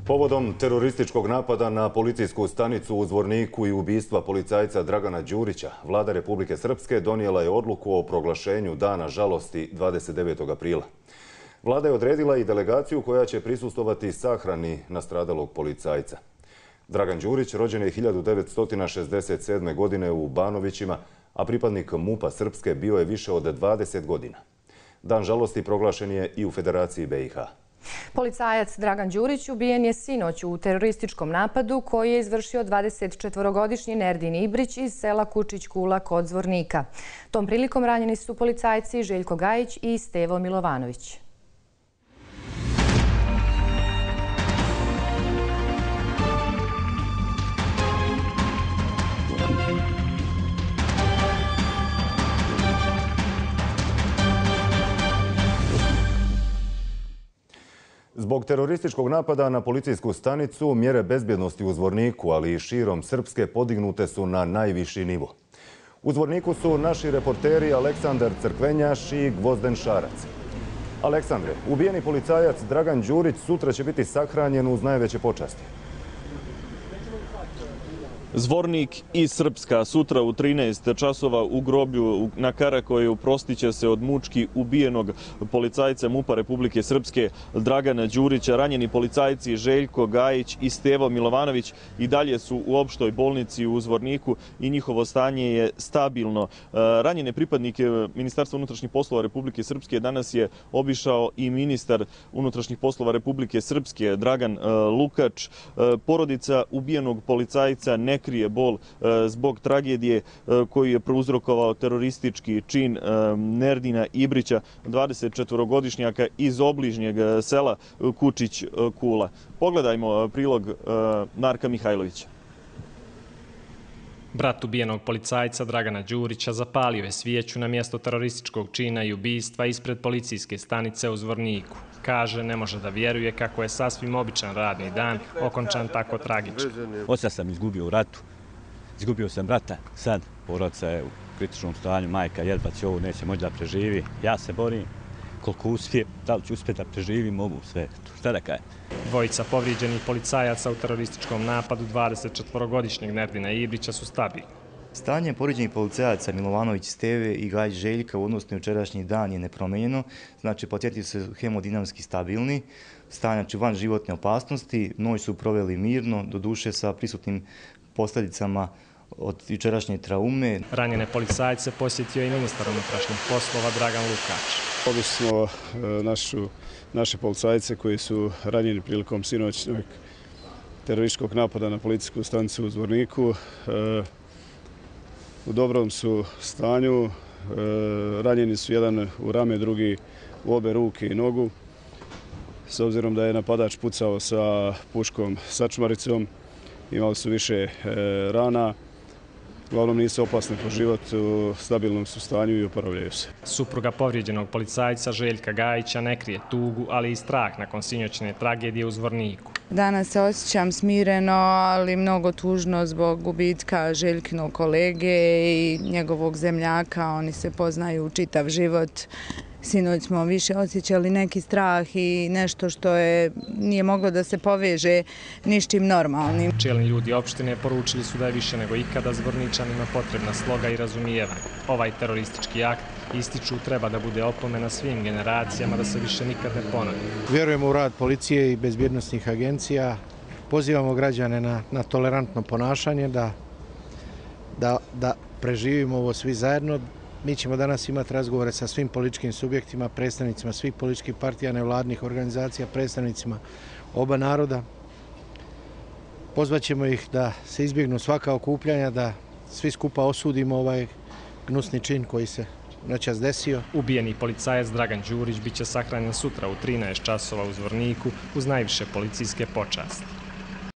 Povodom terorističkog napada na policijsku stanicu u Zvorniku i ubistva policajca Dragana Đurića, Vlada Republike Srpske donijela je odluku o proglašenju Dana žalosti 29. aprila. Vlada je odredila i delegaciju koja će prisustvovati sahrani nastradalog policajca. Dragan Đurić rođen je 1967. godine u Banovićima, a pripadnik MUP-a Srpske bio je više od 20 godina. Dan žalosti proglašen je i u Federaciji BiH. Policajac Dragan Đurić ubijen je sinoć u terorističkom napadu koji je izvršio 24-godišnji Nerdin Ibrić iz sela Kučić Kula kod Zvornika. Tom prilikom ranjeni su policajci Željko Gajić i Stevo Milovanović. Zbog terorističkog napada na policijsku stanicu, mjere bezbjednosti u Zvorniku, ali i širom Srpske podignute su na najviši nivo. U Zvorniku su naši reporteri Aleksandar Crkvenjaš i Gvozden Šarac. Aleksandre, ubijeni policajac Dragan Đurić sutra će biti sahranjen uz najveće počasti. Zvornik i Srpska sutra u 13 časova u groblju na Karakoju prostiće se od mučki ubijenog policajca MUP-a Republike Srpske Dragana Đurića. Ranjeni policajci Željko Gajić i Stevo Milovanović i dalje su u opštoj bolnici u Zvorniku i njihovo stanje je stabilno. Ranjene pripadnike Ministarstva unutrašnjih poslova Republike Srpske danas je obišao i ministar unutrašnjih poslova Republike Srpske Dragan Lukač. Porodica ubijenog policajca ne krije bol zbog tragedije koju je prouzrokovao teroristički čin Nerdina Ibrića, 24-godišnjaka iz obližnjeg sela Kučić Kula. Pogledajmo prilog Marka Mihajlovića. Brat ubijenog policajca Dragana Đurića zapalio je svijeću na mjesto terorističkog čina i ubistva ispred policijske stanice u Zvorniku. Kaže, ne može da vjeruje kako je sasvim običan radni dan okončan tako tragično. Oca sam izgubio u ratu, izgubio sam brata, sad porodica je u kritičnom stanju, majka jedva će ovo, neće moći da preživi. Ja se borim koliko uspijem, da li ću uspjeti da preživim ovu sve, šta da kajem. Dvojica povrijeđenih policajaca u terorističkom napadu 24-godišnjeg Nerdina Ibrića su stabilni. Stanje povrijeđenih policajaca Milovanović Steve i Gajić Željka u odnosu na jučerašnji dan je nepromenjeno. Znači, pacijenti su hemodinamski stabilni, stanje van životne opasnosti, noć su proveli mirno, doduše sa prisutnim posljedicama od jučerašnje traume. Ranjene policajce posjetio i ministar unutrašnjih poslova Dragan Lukač. Obično naše policajce koji su ranjeni prilikom sinoćnog terorističkog napada na policijsku stanicu u Zvorniku. U dobrom su stanju, ranjeni su jedan u rame, drugi u obe ruke i nogu. S obzirom da je napadač pucao sa puškom sačmaricom, imali su više rana. Uglavnom nisu opasne po život, u stabilnom su stanju i oporavljaju se. Supruga povrijeđenog policajca Željka Gajića ne krije tugu, ali i strah nakon sinoćne tragedije u Zvorniku. Danas se osjećam smireno, ali mnogo tužno zbog gubitka Željkinog kolege i njegovog zemljaka. Oni se poznaju čitav život. Sinoć smo više osjećali neki strah i nešto što nije moglo da se poveže ništim normalnim. Čelni ljudi opštine poručili su da je više nego ikada Zvorničanima potrebna sloga i razumijevanje. Ovaj teroristički akt, ističu, treba da bude opomena svim generacijama da se više nikad ne ponovi. Vjerujemo u rad policije i bezbjednosnih agencija. Pozivamo građane na tolerantno ponašanje, da preživimo ovo svi zajedno. Mi ćemo danas imati razgovore sa svim političkim subjektima, predstavnicima svih političkih partija, nevladnih organizacija, predstavnicima oba naroda. Pozvaćemo ih da se izbjegnu svaka okupljanja, da svi skupa osudimo ovaj gnusni čin koji se noćas desio. Ubijeni policajac Dragan Đurić biće sahranjen sutra u 13 časova u Zvorniku uz najviše policijske počasti.